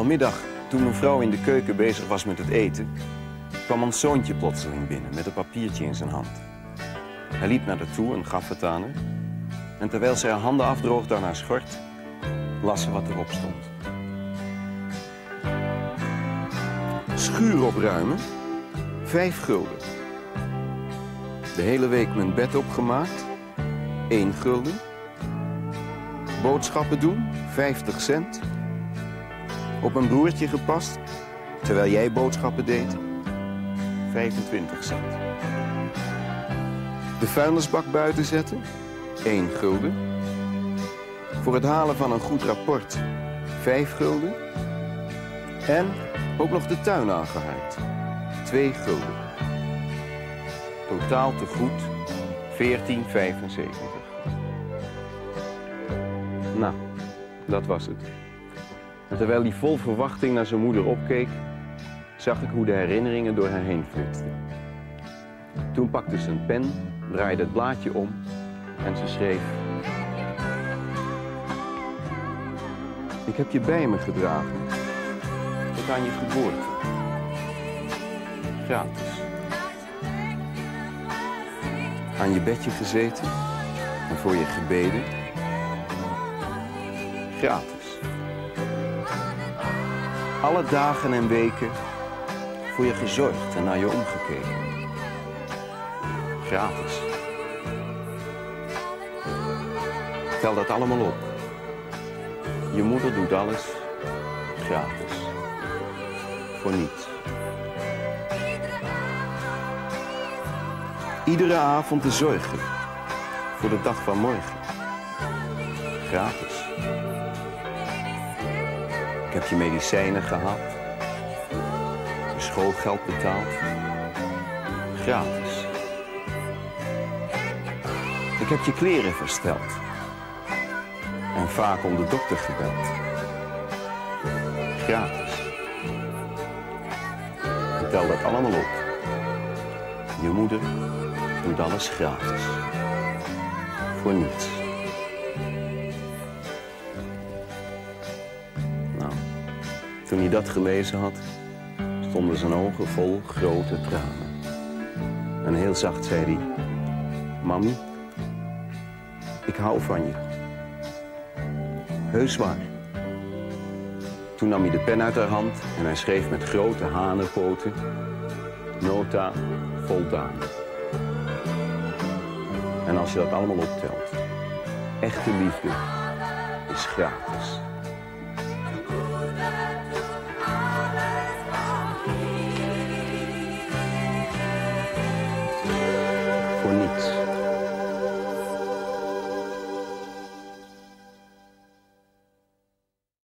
Vanmiddag, toen mijn vrouw in de keuken bezig was met het eten, kwam ons zoontje plotseling binnen met een papiertje in zijn hand. Hij liep naar haar toe en gaf het aan haar. En terwijl ze haar handen afdroogde aan haar schort, las ze wat erop stond. Schuur opruimen, 5 gulden. De hele week mijn bed opgemaakt, 1 gulden. Boodschappen doen, 50 cent. Op een broertje gepast, terwijl jij boodschappen deed, 25 cent. De vuilnisbak buiten zetten, 1 gulden. Voor het halen van een goed rapport, 5 gulden. En ook nog de tuin aangehaard, 2 gulden. Totaal te goed, 14,75. Nou, dat was het. En terwijl hij vol verwachting naar zijn moeder opkeek, zag ik hoe de herinneringen door haar heen flitsten. Toen pakte ze een pen, draaide het blaadje om en ze schreef: Ik heb je bij me gedragen, tot aan je geboorte. Gratis. Aan je bedje gezeten en voor je gebeden. Gratis. Alle dagen en weken voor je gezorgd en naar je omgekeken. Gratis. Tel dat allemaal op. Je moeder doet alles gratis. Voor niets. Iedere avond te zorgen voor de dag van morgen. Gratis. Ik heb je medicijnen gehad, je schoolgeld betaald, gratis. Ik heb je kleren versteld en vaak om de dokter gebeld, gratis. Ik tel dat allemaal op. Je moeder doet alles gratis, voor niets. Toen hij dat gelezen had, stonden zijn ogen vol grote tranen. En heel zacht zei hij: Mami, ik hou van je. Heus waar. Toen nam hij de pen uit haar hand en hij schreef met grote hanenpoten: Nota voldaan. En als je dat allemaal optelt, echte liefde is gratis. Voor niets.